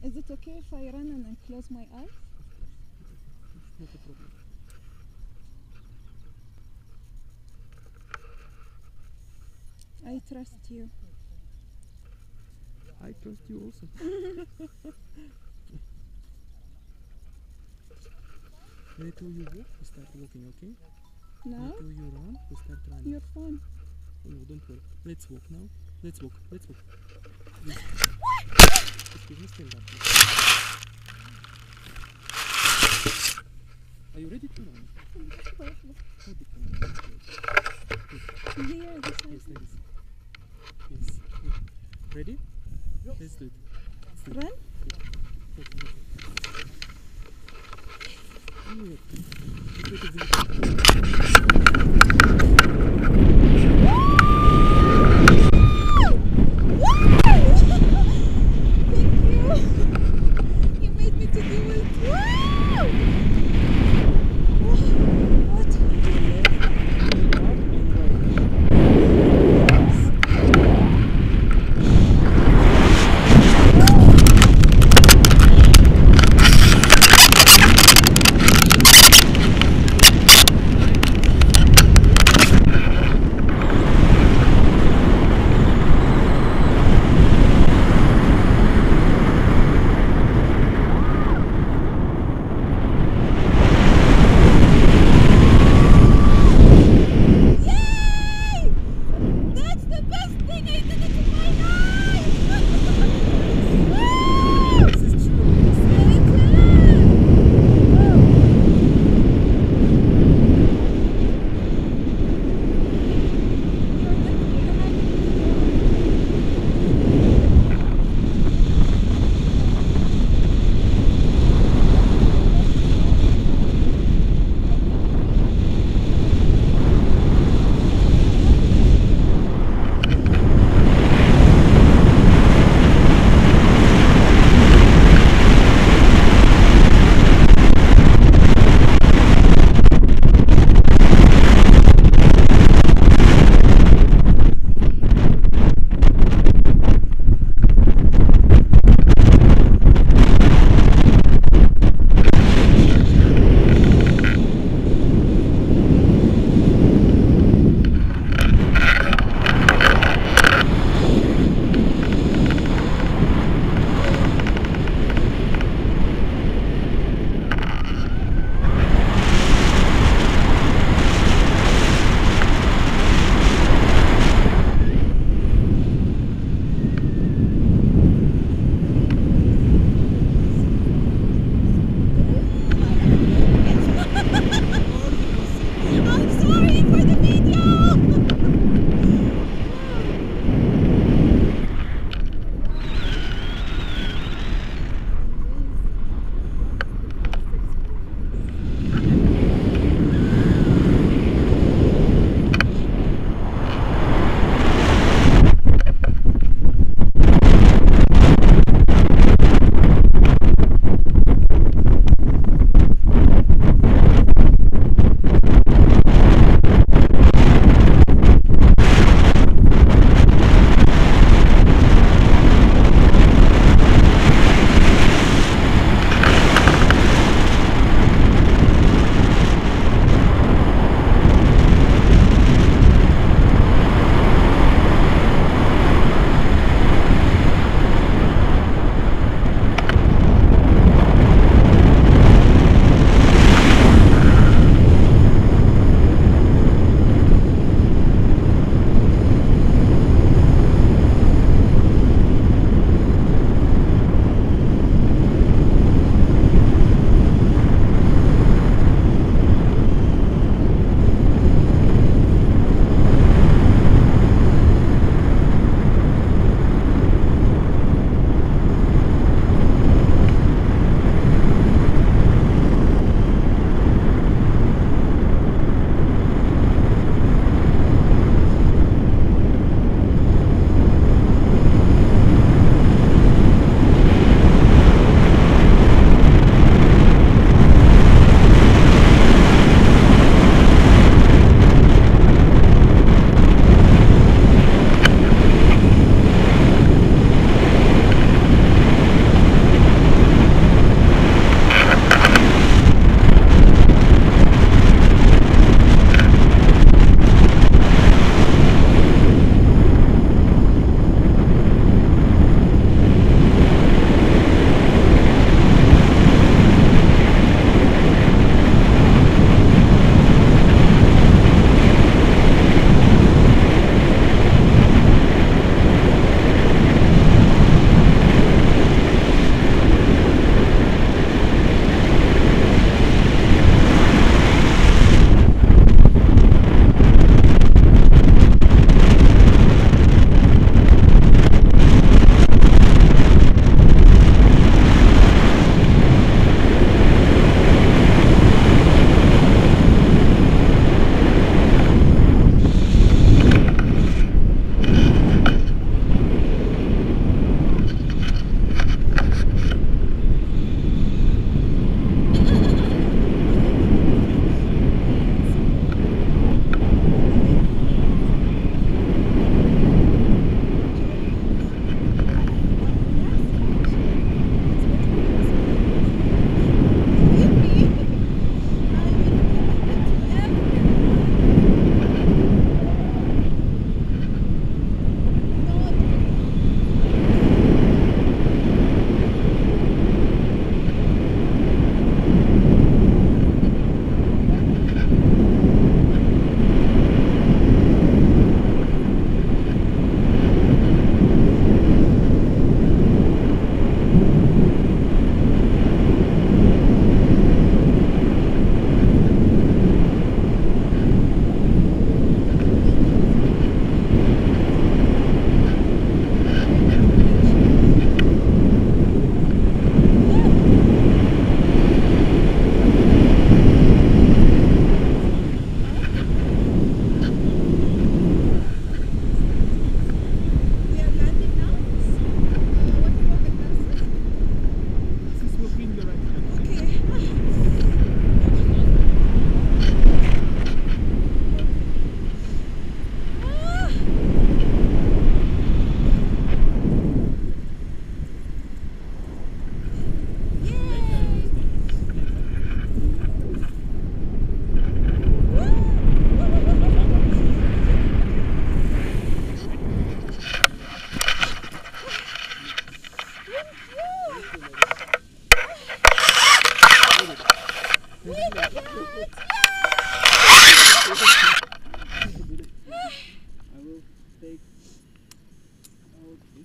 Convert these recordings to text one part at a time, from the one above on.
Is it okay if I run and then close my eyes? Not a problem. I trust you. I trust you also. Later you walk, we start walking, okay? Now? Later you run, we start running. Your phone. Oh, no, don't worry. Let's walk now. Let's walk. Let's walk. Excuse me, stand up. Are you ready to run? How deep can you run? Here, this Yes, side. like this. Yes. Good. Ready? Let's do it. Let's do it. Run? Okay. You made me to do it. Wow! What?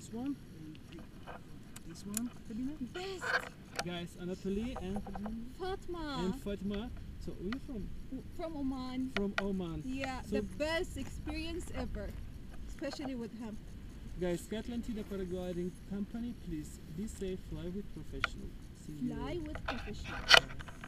this one and this one, Sabina. Best. Guys, Anatoly and Fatma. Fatima. So where you from? From Oman. From Oman. Yeah, So- the best experience ever. Especially with him. Guys, Atlantida Paragliding Company, please be safe, fly with professional. See you. Fly with professionals. Bye.